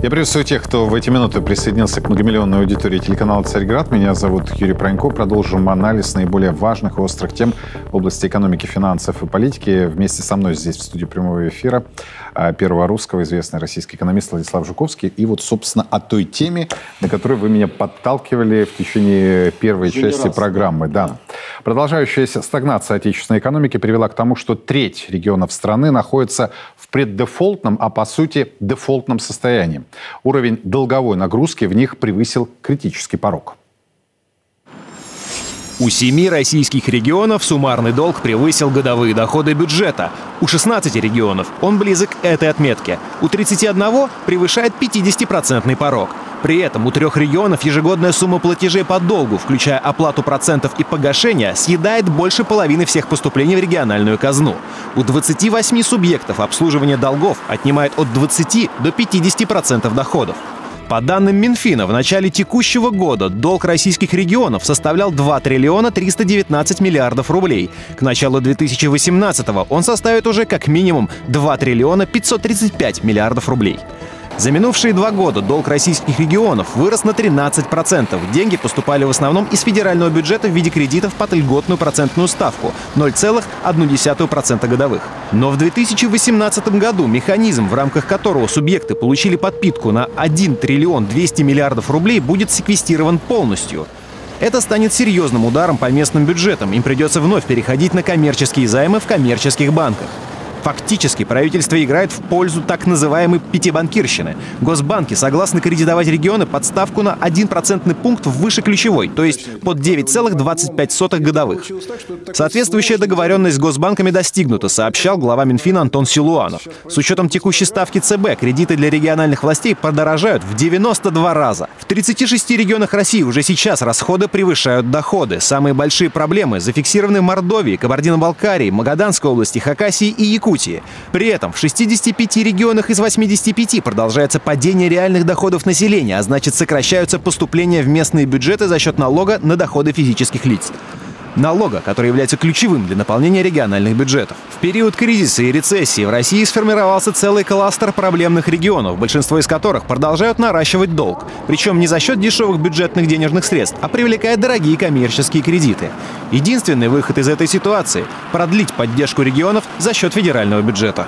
Я приветствую тех, кто в эти минуты присоединился к многомиллионной аудитории телеканала «Царьград». Меня зовут Юрий Пронько. Продолжим анализ наиболее важных и острых тем в области экономики, финансов и политики. Вместе со мной здесь в студии прямого эфира Первого Русского известный российский экономист Владислав Жуковский. И вот, собственно, о той теме, на которую вы меня подталкивали в течение первой части программы. Да. Продолжающаяся стагнация отечественной экономики привела к тому, что треть регионов страны находится в преддефолтном, а по сути дефолтном состоянии. Уровень долговой нагрузки в них превысил критический порог. У 7 российских регионов суммарный долг превысил годовые доходы бюджета. У 16 регионов он близок к этой отметке. У 31 превышает 50% порог. При этом у 3 регионов ежегодная сумма платежей по долгу, включая оплату процентов и погашения, съедает больше половины всех поступлений в региональную казну. У 28 субъектов обслуживание долгов отнимает от 20 до 50% доходов. По данным Минфина, в начале текущего года долг российских регионов составлял 2 триллиона 319 миллиардов рублей. К началу 2018-го он составит уже как минимум 2 триллиона 535 миллиардов рублей. За минувшие 2 года долг российских регионов вырос на 13%. Деньги поступали в основном из федерального бюджета в виде кредитов под льготную процентную ставку – 0,1% годовых. Но в 2018 году механизм, в рамках которого субъекты получили подпитку на 1 триллион 200 миллиардов рублей, будет секвестирован полностью. Это станет серьезным ударом по местным бюджетам. Им придется вновь переходить на коммерческие займы в коммерческих банках. Фактически правительство играет в пользу так называемой пятибанкирщины. Госбанки согласны кредитовать регионы под ставку на 1 процентный пункт выше ключевой, то есть под 9,25 годовых. Соответствующая договоренность с госбанками достигнута, сообщал глава Минфина Антон Силуанов. С учетом текущей ставки ЦБ кредиты для региональных властей подорожают в 92 раза. В 36 регионах России уже сейчас расходы превышают доходы. Самые большие проблемы зафиксированы в Мордовии, Кабардино-Балкарии, Магаданской области, Хакасии и Якутии. При этом в 65 регионах из 85 продолжается падение реальных доходов населения, а значит сокращаются поступления в местные бюджеты за счет налога на доходы физических лиц. Налога, который является ключевым для наполнения региональных бюджетов. В период кризиса и рецессии в России сформировался целый кластер проблемных регионов, большинство из которых продолжают наращивать долг. Причем не за счет дешевых бюджетных денежных средств, а привлекая дорогие коммерческие кредиты. Единственный выход из этой ситуации – продлить поддержку регионов за счет федерального бюджета.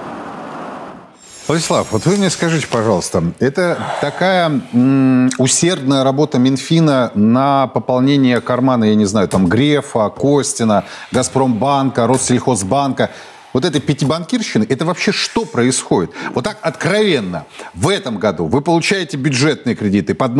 Владислав, вот вы мне скажите, пожалуйста, это такая усердная работа Минфина на пополнение кармана, я не знаю, там Грефа, Костина, Газпромбанка, Россельхозбанка, вот этой пятибанкирщины, это вообще что происходит? Вот так откровенно, в этом году вы получаете бюджетные кредиты под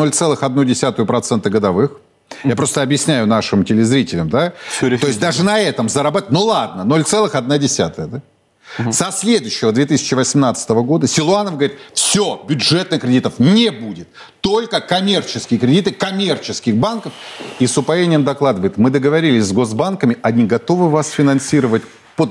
0,1% годовых. Я просто объясняю нашим телезрителям, да? То есть даже на этом зарабатывать, ну ладно, 0,1%, да? Со следующего 2018 года Силуанов говорит, все, бюджетных кредитов не будет. Только коммерческие кредиты коммерческих банков. И с упоением докладывает, мы договорились с госбанками, они готовы вас финансировать под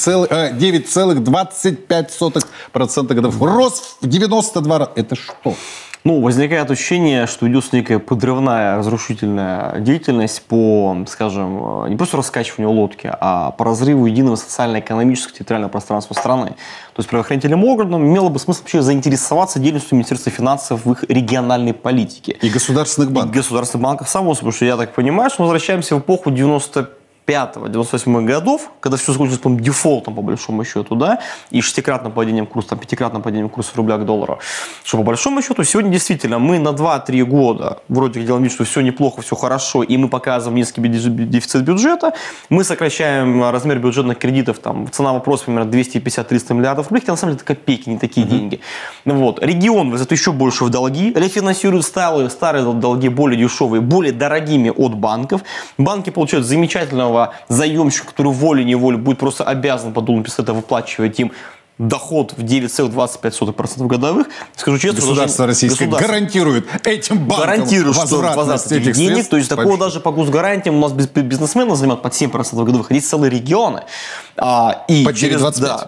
9,25% годовых. Рост в 92 раза. Это что? Ну, возникает ощущение, что идет некая подрывная, разрушительная деятельность по, скажем, не просто раскачиванию лодки, а по разрыву единого социально-экономического территориального пространства страны. То есть правоохранительным органам имело бы смысл вообще заинтересоваться деятельностью Министерства финансов в их региональной политике. И государственных банков. И государственных банков, само собой, потому что я так понимаю, что мы возвращаемся в эпоху 95-98 годов, когда все закончилось, по-моему, дефолтом, по большому счету, да, и шестикратным падением курса, там, пятикратным падением курса рубля к доллару, что, по большому счету, сегодня действительно мы на 2-3 года вроде как делаем вид, что все неплохо, все хорошо, и мы показываем низкий дефицит бюджета, мы сокращаем размер бюджетных кредитов, там, цена вопроса, примерно 250-300 миллиардов рублей, хотя на самом деле это копейки, не такие деньги. Вот. Регион везет еще больше в долги, рефинансирует старые долги более дешевые, более дорогими от банков. Банки получают замечательного заемщик, который волей-неволей будет просто обязан по доллару пистолета выплачивать им доход в 9,25% годовых. Скажу честно, государство российское гарантирует этим банкам возврат этих денег. Средств. То есть такого даже по госгарантиям у нас бизнесмены занимают под 7% годовых. Есть целые регионы. И через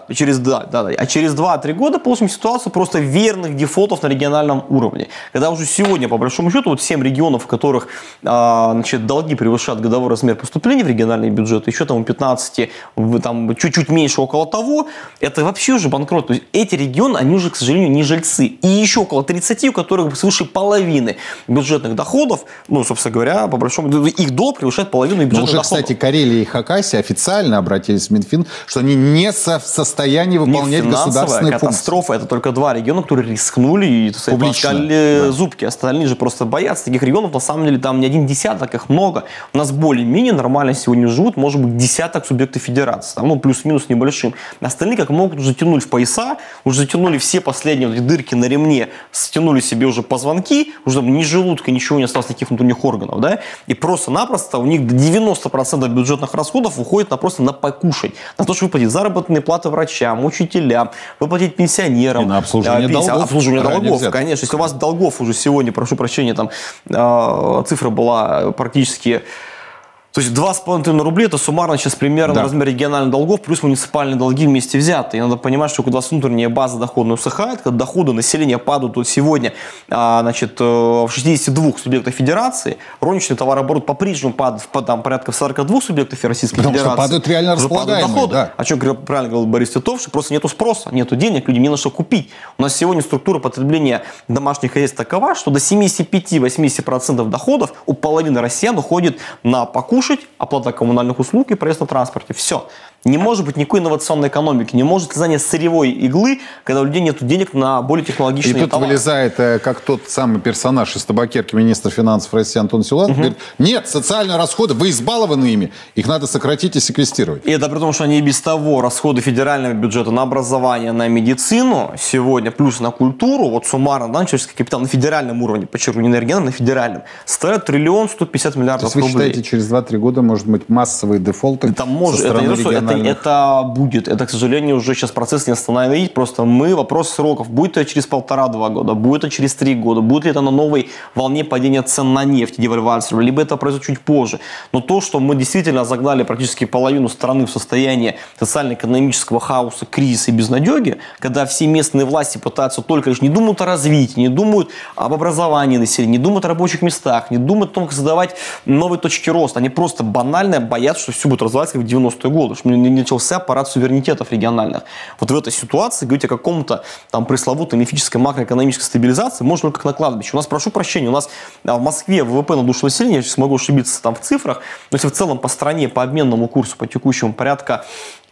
2-3 года получим ситуацию просто верных дефолтов на региональном уровне. Когда уже сегодня, по большому счету, вот 7 регионов, в которых долги превышают годовой размер поступлений в региональный бюджет, еще там у 15, там чуть-чуть меньше около того, это вообще уже банкрот. То есть эти регионы, они уже, к сожалению, не жильцы. И еще около 30, у которых свыше половины бюджетных доходов, ну, собственно говоря, по большому их долг превышает половину бюджетных доходов. Кстати, Карелия и Хакасия официально обратились в Минфин, что они не в состоянии выполнять государственные функции. Катастрофа. Это только 2 региона, которые рискнули и, так сказать, таскали зубки. Остальные же просто боятся таких регионов. На самом деле там не один десяток, их много. У нас более-менее нормально сегодня живут, может быть, десяток субъектов федерации. Там, ну, плюс-минус небольшим. Остальные, как могут, уже затянули в пояса, уже затянули все последние вот дырки на ремне, стянули себе уже позвонки, уже там ни желудка, ничего не осталось, никаких внутренних органов, да, и просто-напросто у них 90% бюджетных расходов уходит просто на покушать, на то, чтобы выплатить заработные платы врачам, учителям, выплатить пенсионерам. И на обслуживание долгов. Обслуживание долгов, конечно. Если у вас долгов уже сегодня, прошу прощения, там цифра была практически... То есть 2,5 триллиона рублей – это суммарно сейчас примерно размер региональных долгов плюс муниципальные долги вместе взятые. И надо понимать, что когда внутренняя база доходная усыхает, когда доходы населения падают вот сегодня в 62 субъектах федерации, розничный товарооборот по-прежнему падает там, порядка в 42 субъектов Российской Федерации. Потому что падают реально располагаемые доходы. Да. О чем правильно говорил Борис Титов, что просто нету спроса, нету денег, людям не на что купить. У нас сегодня структура потребления домашних хозяйств такова, что до 75-80% доходов у половины россиян уходит на покушать, оплата коммунальных услуг и проезд на транспорте. Все. Не может быть никакой инновационной экономики, не может занять сырьевой иглы, когда у людей нет денег на более технологичные товары. И тут вылезает, как тот самый персонаж из табакерки, министр финансов России Антон Силуанов, говорит, нет, социальные расходы, вы избалованы ими, их надо сократить и секвестировать. И это при том, что они и без того расходы федерального бюджета на образование, на медицину сегодня, плюс на культуру, вот суммарно, да, человеческий капитал на федеральном уровне, подчеркиваю, не на региональном, на федеральном, составляет 1 150 миллиардов рублей. Вы считаете, через 2-3 года может быть массовые дефолты со стороны региональных? Это будет. Это, к сожалению, уже сейчас процесс не остановить. Просто вопрос сроков. Будет это через 1,5-2 года, будет это через 3 года, будет ли это на новой волне падения цен на нефть, девальвации, либо это произойдет чуть позже. Но то, что мы действительно загнали практически половину страны в состояние социально-экономического хаоса, кризиса и безнадеги, когда все местные власти пытаются только лишь не думают о развитии, не думают об образовании населения, не думают о рабочих местах, не думают о том, как создавать новые точки роста. Они просто банально боятся, что все будет развиваться как в 90-е годы, что не начался парад суверенитетов региональных. Вот в этой ситуации говорить о каком-то там пресловутой мифической макроэкономической стабилизации можно только как на кладбище. У нас, прошу прощения, у нас в Москве ВВП на душу населения, я сейчас могу ошибиться там в цифрах, но если в целом по стране, по обменному курсу, по текущему порядка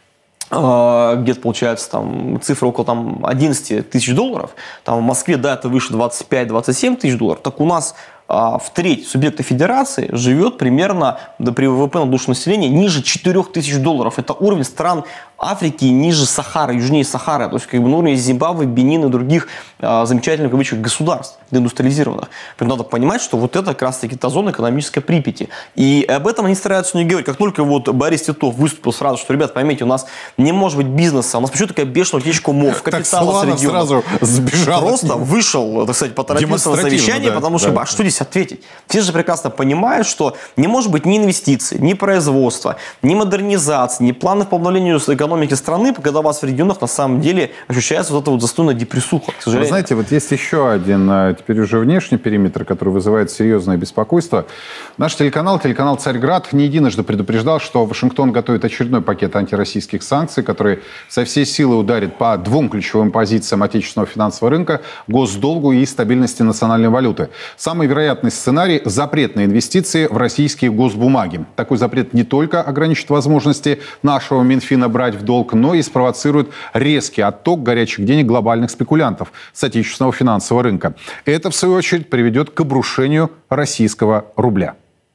где-то получается там цифра около там 11 тысяч долларов, там в Москве, да, это выше 25-27 тысяч долларов, так у нас в треть субъекта федерации живет примерно при ВВП на душу населения ниже 4 тысяч долларов. Это уровень стран Африки ниже Сахары, южнее Сахары. То есть как бы на уровне Зимбабве, Бенина и других замечательных в кавычках государств индустриализированных. Надо понимать, что вот это как раз таки та зона экономической Припяти. И об этом они стараются не говорить. Как только вот Борис Титов выступил сразу, что, ребят, поймите, у нас не может быть бизнеса, у нас почему такая бешеная утечка умов, капитала среди сразу сбежал. Просто вышел, так сказать, поторопился на совещание, потому что, что здесь ответить? Все же прекрасно понимают, что не может быть ни инвестиций, ни производства, ни модернизации, ни планов по обновлению экономики страны, когда у вас в регионах на самом деле ощущается вот эта вот застойная депрессуха, к сожалению. Вы знаете, вот есть еще один, теперь уже внешний периметр, который вызывает серьезное беспокойство. Наш телеканал «Царьград» не единожды предупреждал, что Вашингтон готовит очередной пакет антироссийских санкций, который со всей силы ударит по 2 ключевым позициям отечественного финансового рынка, госдолгу и стабильности национальной валюты. Самый вероятный сценарий – запрет на инвестиции в российские госбумаги. Такой запрет не только ограничит возможности нашего Минфина брать в долг, но и спровоцирует резкий отток горячих денег глобальных спекулянтов с отечественного финансового рынка. Это, в свою очередь, приведет к обрушению российского рубля.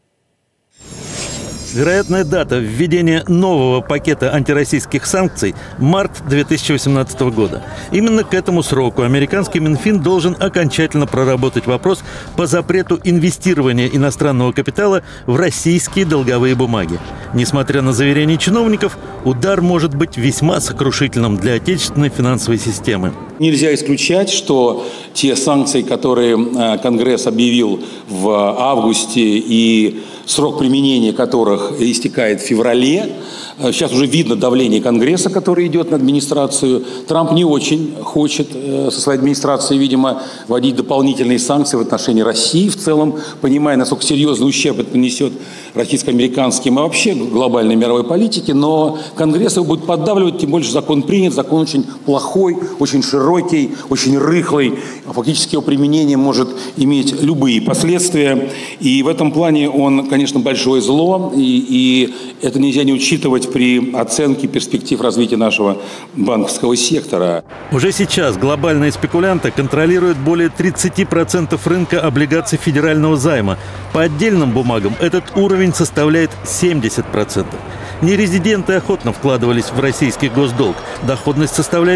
Вероятная дата введения нового пакета антироссийских санкций – март 2018 года. Именно к этому сроку американский Минфин должен окончательно проработать вопрос по запрету инвестирования иностранного капитала в российские долговые бумаги. Несмотря на заверения чиновников, удар может быть весьма сокрушительным для отечественной финансовой системы. Нельзя исключать, что те санкции, которые Конгресс объявил в августе и срок применения которых истекает в феврале, сейчас уже видно давление Конгресса, которое идет на администрацию. Трамп не очень хочет со своей администрацией, видимо, вводить дополнительные санкции в отношении России в целом, понимая, насколько серьезный ущерб это нанесет российско-американским и вообще глобальной мировой политике. Но Конгресс его будет поддавливать, тем больше закон принят, закон очень плохой, очень широкий, очень рыхлый. Фактически его применение может иметь любые последствия. И в этом плане он, конечно, большое зло, и это нельзя не учитывать при оценке перспектив развития нашего банковского сектора. Уже сейчас глобальные спекулянты контролируют более 30% рынка облигаций федерального займа. По отдельным бумагам этот уровень составляет 70%. Нерезиденты охотно вкладывались в российский госдолг. Доходность составляет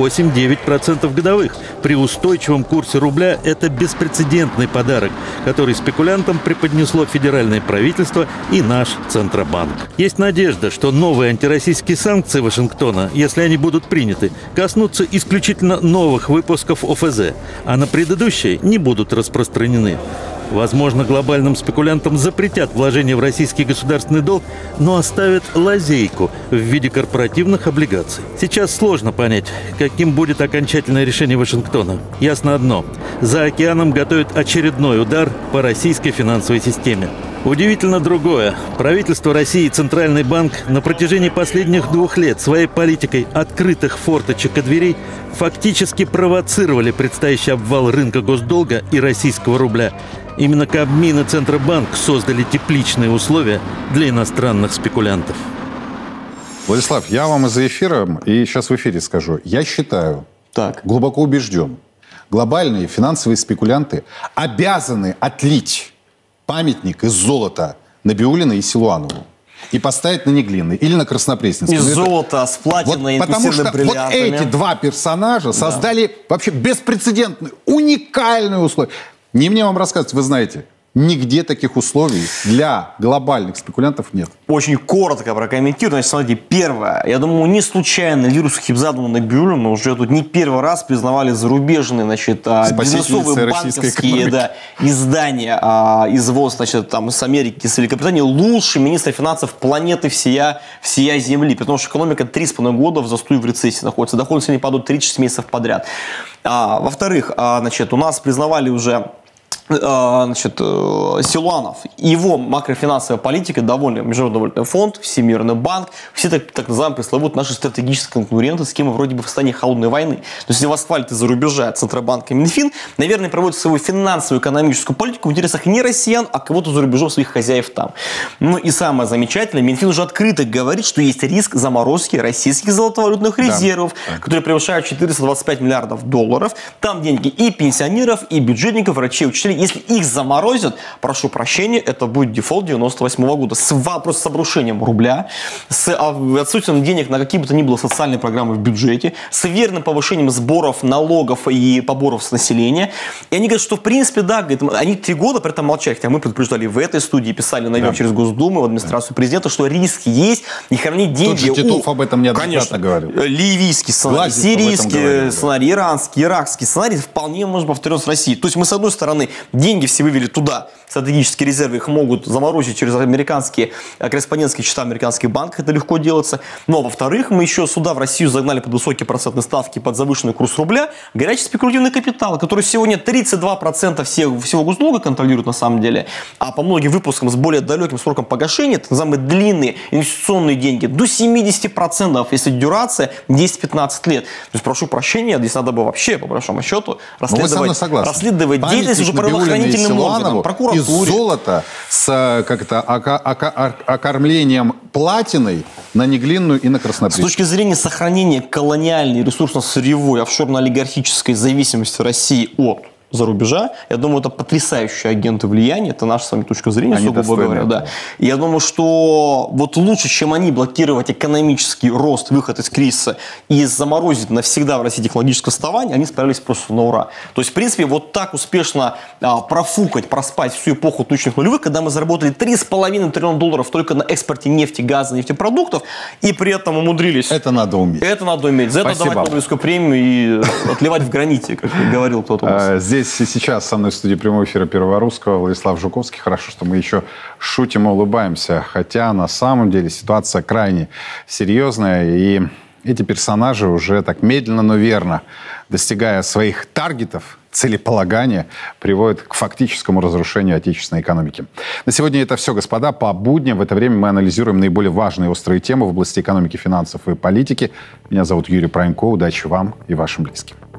8-9% годовых. При устойчивом курсе рубля это беспрецедентный подарок, который спекулянтам преподнесло федеральное правительство и наш Центробанк. Есть надежда, что новые антироссийские санкции Вашингтона, если они будут приняты, коснутся исключительно новых выпусков ОФЗ, а на предыдущие не будут распространены. Возможно, глобальным спекулянтам запретят вложения в российский государственный долг, но оставят лазейку в виде корпоративных облигаций. Сейчас сложно понять, каким будет окончательное решение Вашингтона. Ясно одно – за океаном готовят очередной удар по российской финансовой системе. Удивительно другое. Правительство России и Центральный банк на протяжении последних 2 лет своей политикой открытых форточек и дверей фактически провоцировали предстоящий обвал рынка госдолга и российского рубля. Именно Кабмин и Центробанк создали тепличные условия для иностранных спекулянтов. Владислав, я вам из-за эфира, и сейчас в эфире скажу, я считаю, глубоко убежден, глобальные финансовые спекулянты обязаны отлить памятник из золота Набиуллиной и Силуанову и поставить на Неглинной или на Краснопресненской. Из золота, с платиной, вот, потому что вот эти 2 персонажа создали вообще беспрецедентные, уникальные условия. Не мне вам рассказывать, вы знаете, нигде таких условий для глобальных спекулянтов нет. Очень коротко прокомментирую. Значит, смотрите, первое. Я думаю, не случайно Лиру Сахибзадову Набиуллину уже тут не первый раз признавали зарубежные, значит, бизнесовые банковские издания из ВОЗ, значит, там, из Америки, из Великобритании, лучший министр финансов планеты всея Земли. Потому что экономика 3,5 года в застой, в рецессии находится. Доходы сегодня падают 36 месяцев подряд. Во-вторых, значит, у нас признавали уже Силуанов, его макрофинансовая политика довольно, Международный валютный фонд, Всемирный банк, все так называемые пресловутые наши стратегические конкуренты, с кем мы вроде бы в состоянии холодной войны. То есть, если вас хвалят из-за рубежа Центробанк и Минфин, наверное, проводят свою финансовую экономическую политику в интересах не россиян, а кого-то за рубежом, своих хозяев там. Ну и самое замечательное, Минфин уже открыто говорит, что есть риск заморозки российских золотовалютных резервов, которые превышают 425 миллиардов долларов. Там деньги и пенсионеров, и бюджетников, врачей, учителей. Если их заморозят, прошу прощения, это будет дефолт 98 года. Просто с обрушением рубля, с отсутствием денег на какие бы то ни было социальные программы в бюджете, с верным повышением сборов, налогов и поборов с населения. И они говорят, что в принципе, да, говорят, они 3 года при этом молчали. Хотя мы предупреждали в этой студии, писали наверх через Госдуму, в администрацию президента, что риски есть, и хранить деньги... Тот же Титов об этом неоднократно говорил. Ливийский сценарий, сирийский сценарий, иранский, иракский сценарий вполне может повториться в России. То есть мы, с одной стороны, деньги все вывели туда, стратегические резервы, их могут заморозить через американские корреспондентские счета американских банков, это легко делается. Но, во-вторых, мы еще сюда, в Россию, загнали под высокие процентные ставки, под завышенный курс рубля, горячий спекулятивный капитал, который сегодня 32% всего госдолга контролирует на самом деле, а по многим выпускам с более далеким сроком погашения, так называемые длинные инвестиционные деньги, до 70%, если дюрация 10-15 лет. То есть, прошу прощения, здесь надо бы вообще, по большому счету, расследовать деятельность уже правоохранительным органам, прокуратуре. Из золота с окормлением платиной на Неглинную и на Краснопресненскую. С точки зрения сохранения колониальной, ресурсно-сырьевой, офшорно-олигархической зависимости России от за рубежа. Я думаю, это потрясающие агенты влияния. Это наша с вами точка зрения, Они сугубо говоря. Да. И я думаю, что вот лучше, чем они, блокировать экономический рост, выход из кризиса и заморозить навсегда в России технологическое отставание, они справились просто на ура. То есть, в принципе, вот так успешно профукать, проспать всю эпоху тучных нулевых, когда мы заработали $3,5 триллиона только на экспорте нефти, газа, нефтепродуктов, и при этом умудрились... Это надо уметь. Это надо уметь. За это давать Нобелевскую премию и отливать в граните, как говорил кто-то у нас. Здесь и сейчас со мной в студии прямого эфира Первого Русского Владислав Жуковский. Хорошо, что мы еще шутим и улыбаемся. Хотя на самом деле ситуация крайне серьезная. И эти персонажи уже так медленно, но верно, достигая своих таргетов, целеполагания, приводят к фактическому разрушению отечественной экономики. На сегодня это все, господа. По будням в это время мы анализируем наиболее важные острые темы в области экономики, финансов и политики. Меня зовут Юрий Пронько. Удачи вам и вашим близким.